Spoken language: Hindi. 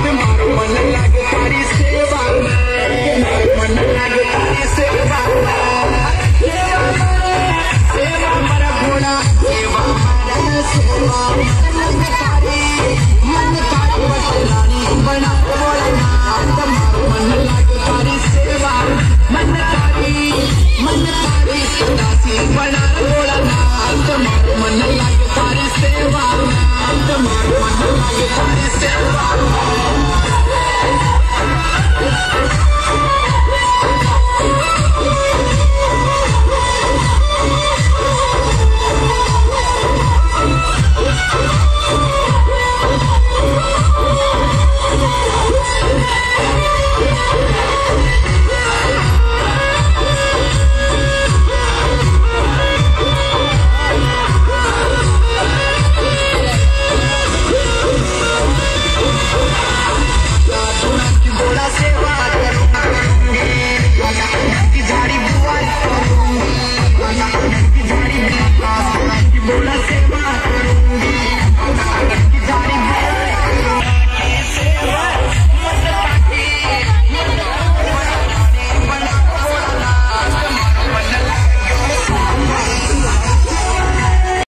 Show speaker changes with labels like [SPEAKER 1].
[SPEAKER 1] मन लगे तारी सेवा में, मन लगे तारी सेवा में, सेवा मरा घोड़ा, सेवा मरा सेवा।